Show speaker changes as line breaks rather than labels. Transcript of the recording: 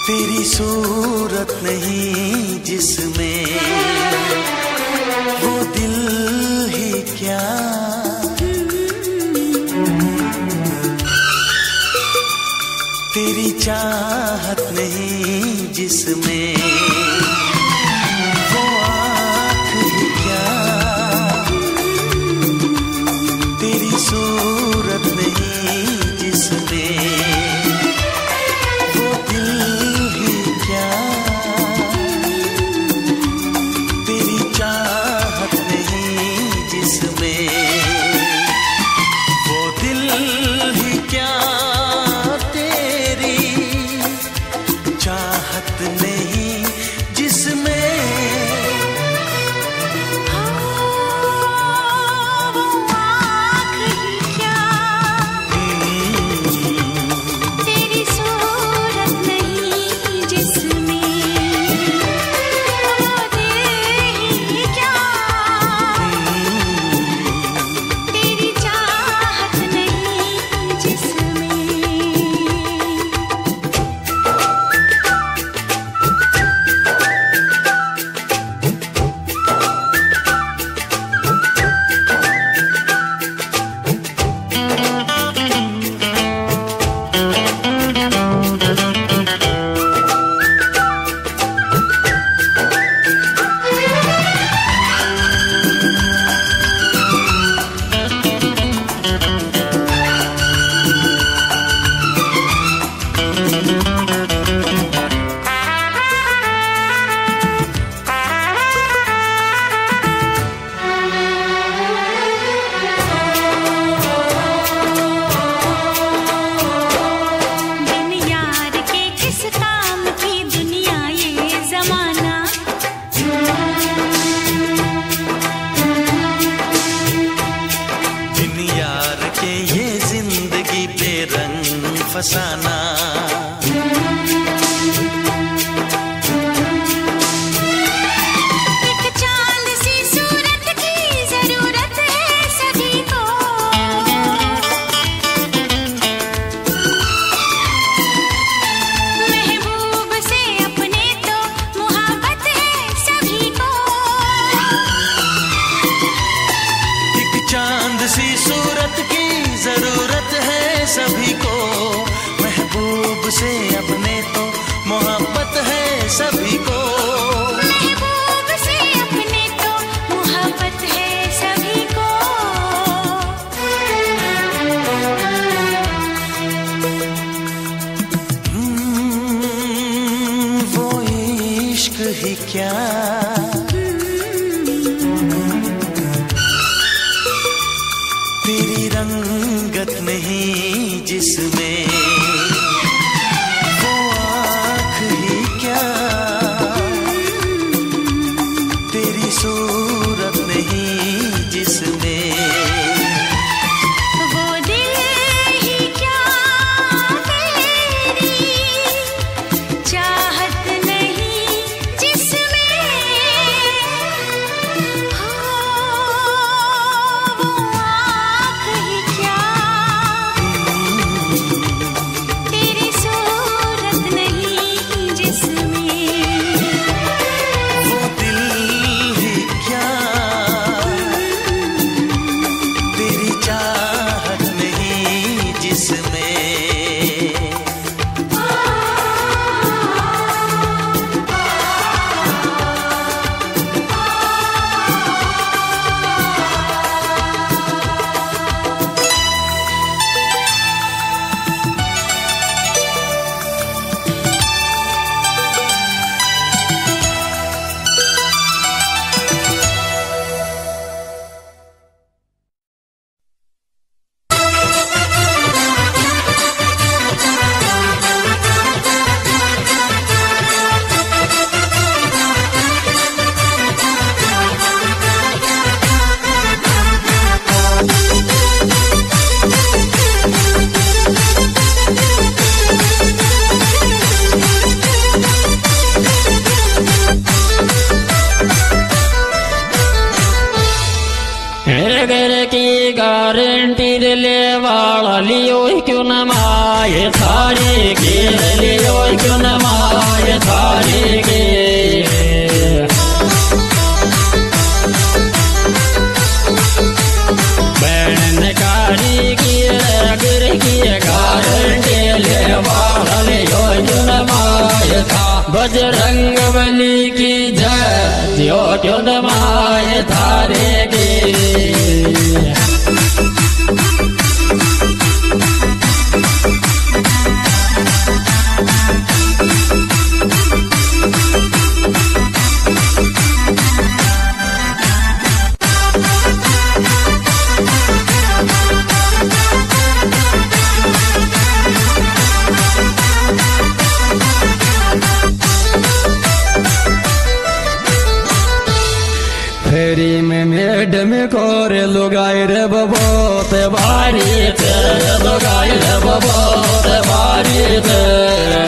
तेरी सूरत नहीं जिसमें वो दिल ही क्या, तेरी चाहत नहीं जिसमें वो आँख ही क्या, तेरी सूरत नहीं जिसमें वो दिल ही क्या, तेरी चाहत नहीं जिसमें वो दिल ही क्या, चाहत नहीं जिसमें
वो आँख ही क्या, तेरी सूरत नहीं जिसमें वो दिल ही क्या, तेरी चाहत नहीं जिसमें।
फसाना
एक चांद सी सूरत की जरूरत है सभी को, महबूब से अपने तो मोहब्बत है सभी को,
एक चांद सी सूरत की जरूरत है सभी को, महबूब से अपने तो मोहब्बत है सभी को,
महबूब से अपने तो मोहब्बत है सभी को।
वो इश्क ही क्या, तेरी रंगत नहीं जिसमें वो आँख ही क्या, तेरी सूरत नहीं जिसमें
वो दिल ही क्या, तेरी चाहत नहीं जिसमें वो आँख ही क्या, तेरी सूरत नहीं जिसमें
वो दिल ही क्या, तेरी चाहत नहीं जिसमें।
की गारंटी ले वाला लियो क्यों न माए थारे के लियो क्यों न माए बजरंग बली की जय, जियो ट्यून माय थारे की। फेरी में मैडम कोरे लुगाई रे बबोत बारी थे, लुगाई रे बबोत बारी थे।